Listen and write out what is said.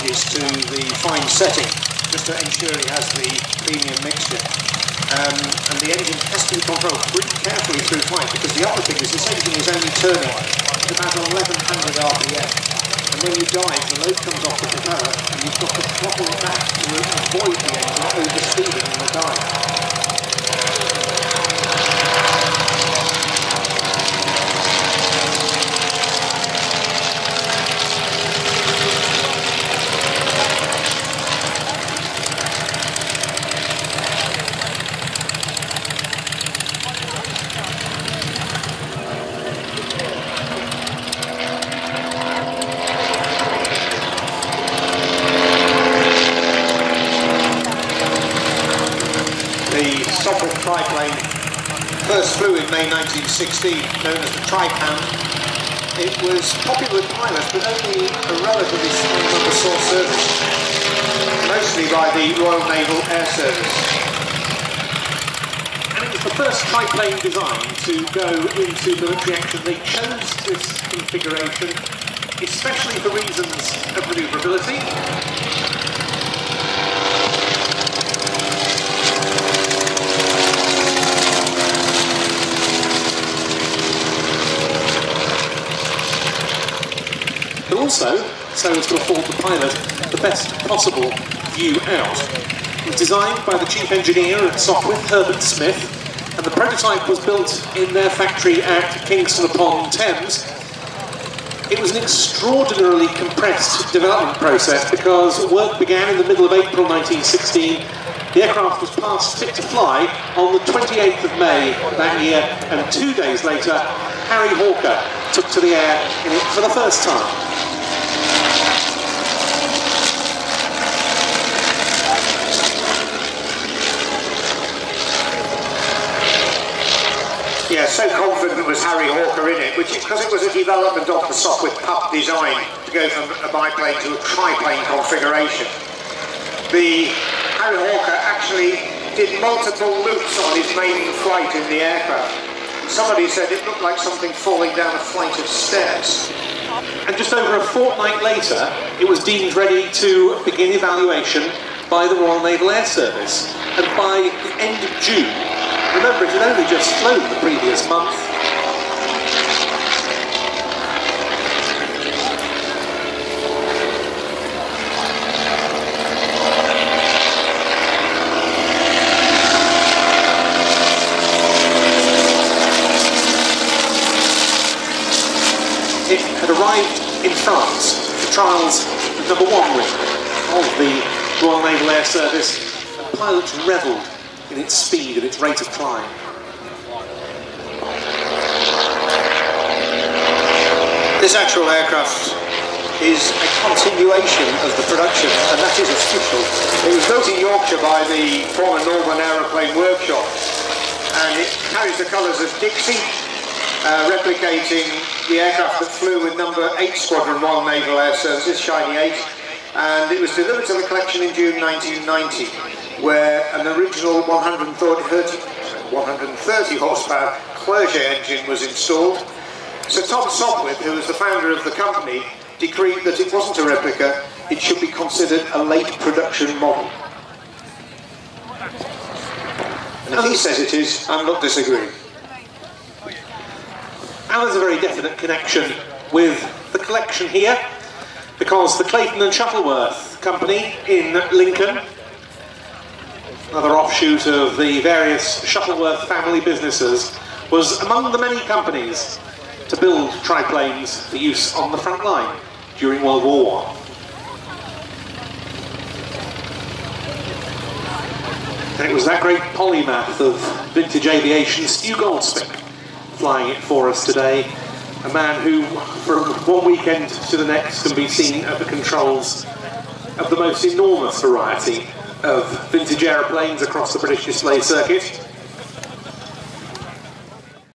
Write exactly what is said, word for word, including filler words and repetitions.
changes to the fine setting, just to ensure it has the premium mixture. Um, and the engine has to be controlled pretty carefully through flight, because the other thing is this engine is only turning at about eleven hundred R P M. And when you dive, the load comes off the propeller, and you've got to throttle it back to avoid the engine overspeeding in the dive. The Sopwith Triplane first flew in May nineteen sixteen, known as the Tripan. It was popular with pilots, but only a relatively small number saw service, mostly by the Royal Naval Air Service. And it was the first triplane design to go into military action. They chose this configuration especially for reasons of manoeuvrability. But also, so as to afford the pilot the best possible view out. It was designed by the chief engineer at Sopwith, Herbert Smith, and the prototype was built in their factory at Kingston upon Thames. It was an extraordinarily compressed development process because work began in the middle of April nineteen sixteen. The aircraft was passed fit to fly on the twenty-eighth of May that year, and two days later, Harry Hawker took to the air in it for the first time. Yeah, so confident was Harry Hawker in it, which because it was a development of the Sopwith Pup design to go from a biplane to a triplane configuration. The Harry Hawker actually did multiple loops on his maiden flight in the aircraft. Somebody said it looked like something falling down a flight of stairs. And just over a fortnight later, it was deemed ready to begin evaluation by the Royal Naval Air Service. And by the end of June, remember, it had only just flown the previous month. It had arrived in France for trials of number one wing of the Royal Naval Air Service, and pilots revelled in its speed and its rate of climb. This actual aircraft is a continuation of the production, and that is official. It was built in Yorkshire by the former Northern Aeroplane Workshop, and it carries the colours of Dixie, uh, replicating the aircraft that flew with number eight Squadron Royal Naval Air Services, Shiny eight, and it was delivered to the collection in June nineteen ninety. Where an original one hundred thirty horsepower Clerget engine was installed. Sir Tom Sopwith, who was the founder of the company, decreed that it wasn't a replica, it should be considered a late production model. And if he says it is, I'm not disagreeing. And there's a very definite connection with the collection here, because the Clayton and Shuttleworth company in Lincoln, another offshoot of the various Shuttleworth family businesses, was among the many companies to build triplanes for use on the front line during World War One. And it was that great polymath of vintage aviation, Stu Goldsmith, flying it for us today. A man who, from one weekend to the next, can be seen at the controls of the most enormous variety of vintage aeroplanes across the British display circuit.